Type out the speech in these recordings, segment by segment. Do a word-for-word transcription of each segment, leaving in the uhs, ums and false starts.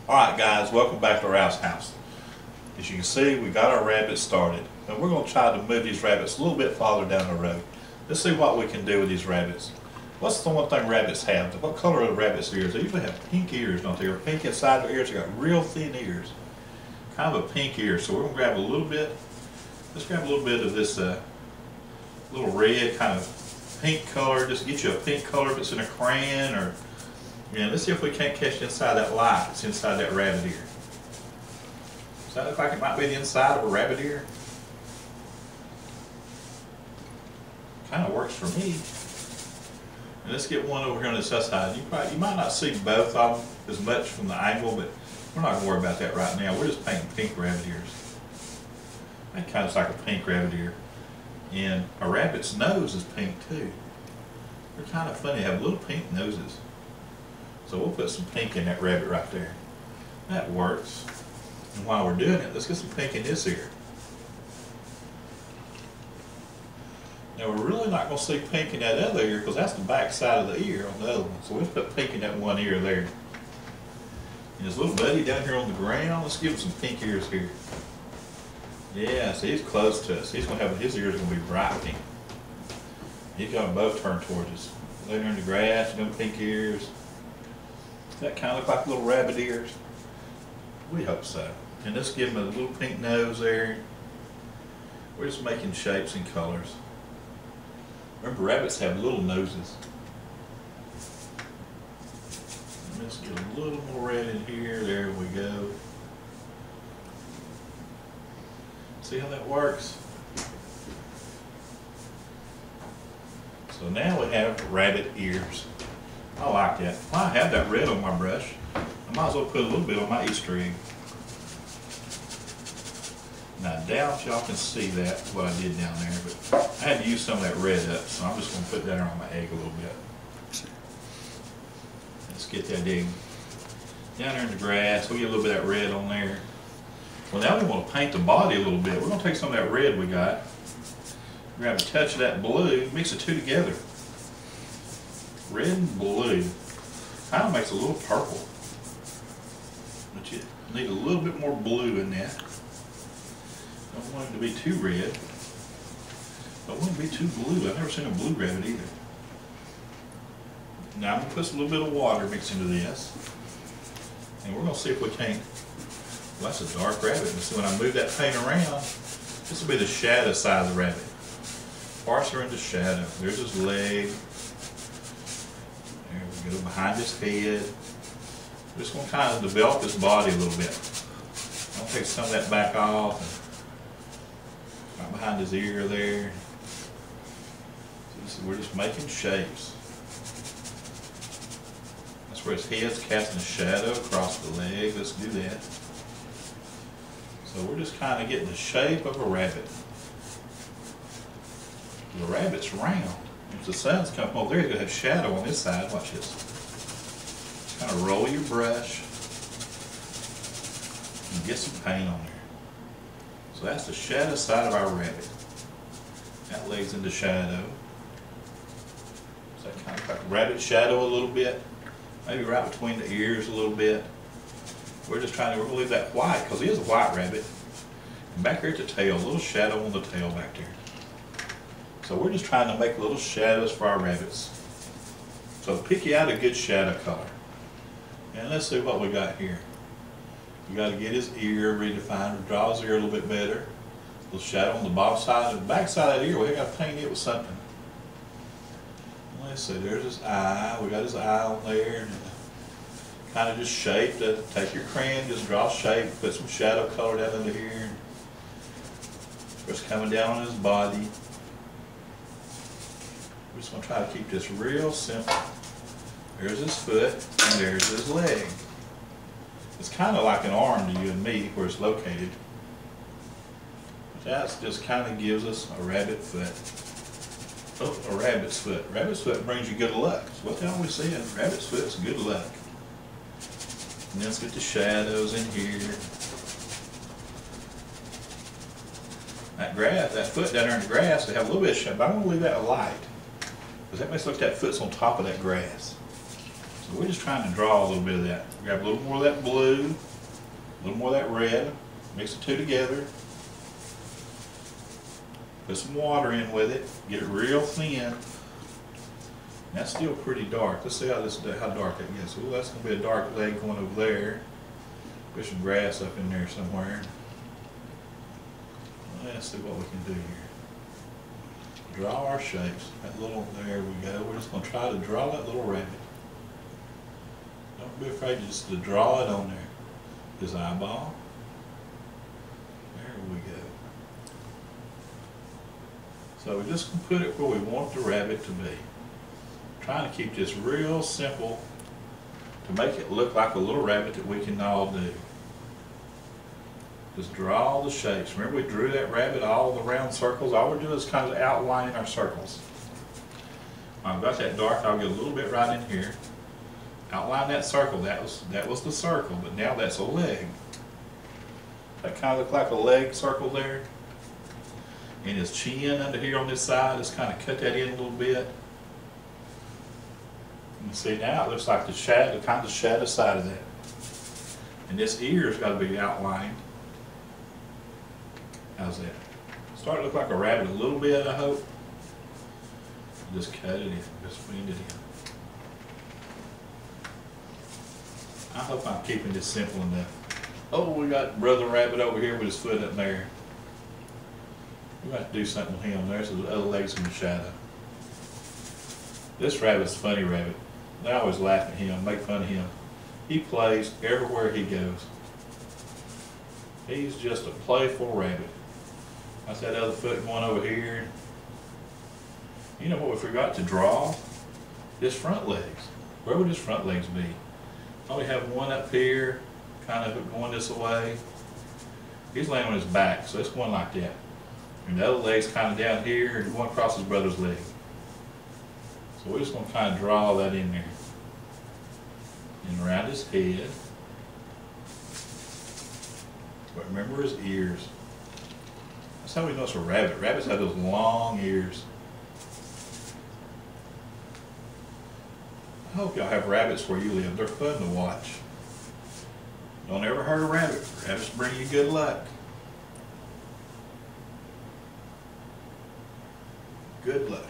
Alright guys, welcome back to our house. As you can see, we got our rabbits started. And we're going to try to move these rabbits a little bit farther down the road. Let's see what we can do with these rabbits. What's the one thing rabbits have? What color are the rabbits' ears? They usually have pink ears, don't they? Or pink inside their ears. They got real thin ears. Kind of a pink ear. So we're going to grab a little bit. Let's grab a little bit of this uh, little red kind of pink color. Just get you a pink color if it's in a crayon, or yeah, let's see if we can't catch inside that light that's inside that rabbit ear. Does that look like it might be the inside of a rabbit ear? Kind of works for me. And let's get one over here on this side. You probably, you might not see both of them as much from the angle, but we're not going to worry about that right now. We're just painting pink rabbit ears. That kind of looks like a pink rabbit ear. And a rabbit's nose is pink too. They're kind of funny. They have little pink noses. So we'll put some pink in that rabbit right there. That works. And while we're doing it, let's get some pink in this ear. Now we're really not going to see pink in that other ear because that's the back side of the ear on the other one. So we'll put pink in that one ear there. And his little buddy down here on the ground, let's give him some pink ears here. Yeah, so he's close to us. He's going to have, his ears are going to be bright pink. He's got them both turned towards us. Later in the grass, no pink ears. Does that kind of look like little rabbit ears? We hope so. And let's give him a little pink nose there. We're just making shapes and colors. Remember, rabbits have little noses. Let's get a little more red in here. There we go. See how that works? So now we have rabbit ears. I like that. Well, I have that red on my brush. I might as well put a little bit on my Easter egg. Now I doubt y'all can see that, what I did down there, but I had to use some of that red up, so I'm just going to put that on my egg a little bit. Let's get that egg down there in the grass. We'll get a little bit of that red on there. Well, now we want to paint the body a little bit. We're going to take some of that red we got, grab a touch of that blue, mix the two together. Red and blue. Kind of makes a little purple. But you need a little bit more blue in that. Don't want it to be too red. Don't want it to be too blue. I've never seen a blue rabbit either. Now I'm going to put a little bit of water mixed into this. And we're going to see if we can't. Well, that's a dark rabbit. And so when I move that paint around, this will be the shadow side of the rabbit. Parts are in the shadow. There's his leg. There we go, behind his head. We're just going to kind of develop his body a little bit. I'll take some of that back off. And right behind his ear there. So we're just making shapes. That's where his head's casting a shadow across the leg. Let's do that. So we're just kind of getting the shape of a rabbit. The rabbit's round. If the sun's coming over there, it's going to have shadow on this side. Watch this. Kind of roll your brush and get some paint on there. So that's the shadow side of our rabbit. That leg's in the shadow. So that kind of like rabbit shadow a little bit. Maybe right between the ears a little bit. We're just trying to relieve that white because he is a white rabbit. And back here at the tail, a little shadow on the tail back there. So we're just trying to make little shadows for our rabbits. So pick you out a good shadow color. And let's see what we got here. We got to get his ear redefined, draw his ear a little bit better. A little shadow on the bottom side and the back side of the ear. We got to paint it with something. Let's see, there's his eye. We got his eye on there. And kind of just shape to take your crayon, just draw shape, put some shadow color down under here. Just coming down on his body. We're just going to try to keep this real simple. There's his foot, and there's his leg. It's kind of like an arm to you and me where it's located. But that just kind of gives us a rabbit foot. Oh, a rabbit's foot. Rabbit's foot brings you good luck. That's what they always say. Rabbit's foot's good luck. And let's get the shadows in here. That grass, that foot down there in the grass, they have a little bit of shadow, but I want to leave that light. Because that makes it look like that foot's on top of that grass. So we're just trying to draw a little bit of that. Grab a little more of that blue, a little more of that red, mix the two together. Put some water in with it, get it real thin. That's still pretty dark. Let's see how this how dark that gets. Ooh, that's gonna be a dark leg going over there. Put some grass up in there somewhere. Let's see what we can do here. Draw our shapes. That little, there we go. We're just gonna try to draw that little rabbit. Don't be afraid just to draw it on there. His eyeball. There we go. So we're just gonna put it where we want the rabbit to be. Trying to keep this real simple to make it look like a little rabbit that we can all do. Just draw the shapes. Remember we drew that rabbit all the round circles? All we're doing is kind of outlining our circles. When I've got that dark, I'll get a little bit right in here. Outline that circle. That was that was the circle, but now that's a leg. That kind of look like a leg circle there. And his chin under here on this side, just kind of cut that in a little bit. You see now it looks like the shadow, kind of the shadow side of that. And this ear's got to be outlined. How's that? Start to look like a rabbit a little bit, I hope. Just cut it in, just bend it in. I hope I'm keeping this simple enough. Oh, we got Brother Rabbit over here with his foot up there. We got to do something with him. There's his other legs in the shadow. This rabbit's a funny rabbit. They always laugh at him, make fun of him. He plays everywhere he goes. He's just a playful rabbit. That's that other foot going over here. You know what we forgot to draw? His front legs. Where would his front legs be? Oh, we have one up here, kind of going this way. He's laying on his back, so it's going like that. And the other leg's kind of down here and going across his brother's leg. So we're just going to kind of draw that in there. And around his head. But remember his ears. That's how we know it's a rabbit. Rabbits have those long ears. I hope y'all have rabbits where you live. They're fun to watch. Don't ever hurt a rabbit. Rabbits bring you good luck. Good luck.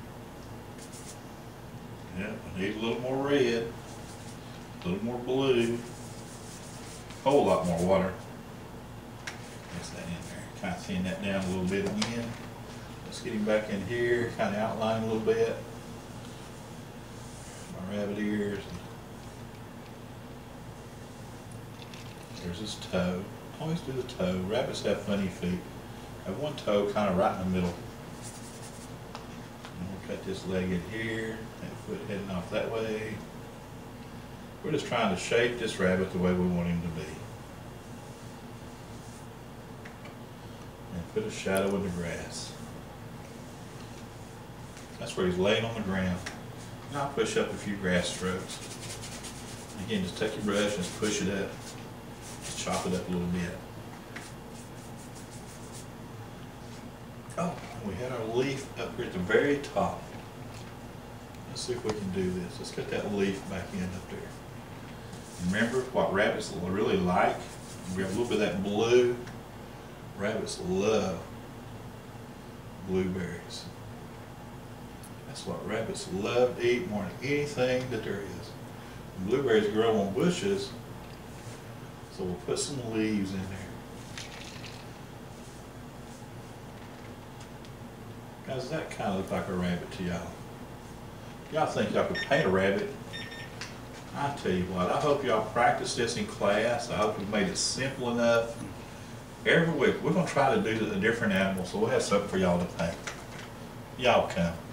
Yeah, I need a little more red, a little more blue, a whole lot more water. Mix that in there. Kind of thin that down a little bit again. Let's get him back in here, kind of outline a little bit. My rabbit ears. There's his toe. Always do the toe. Rabbits have funny feet. Have one toe kind of right in the middle. And we'll cut this leg in here, that foot heading off that way. We're just trying to shape this rabbit the way we want him to be. And put a shadow in the grass. That's where he's laying on the ground. Now I'll push up a few grass strokes. Again, just take your brush and just push it up. Just chop it up a little bit. Oh, we had our leaf up here at the very top. Let's see if we can do this. Let's get that leaf back in up there. Remember what rabbits really like? We have a little bit of that blue. Rabbits love blueberries. That's what rabbits love to eat more than anything that there is. And blueberries grow on bushes, so we'll put some leaves in there. Guys, does that kind of look like a rabbit to y'all? Y'all think y'all could paint a rabbit? I tell you what, I hope y'all practice this in class. I hope you've made it simple enough. Every week, we're going to try to do a different animal, so we'll have something for y'all to paint. Y'all come.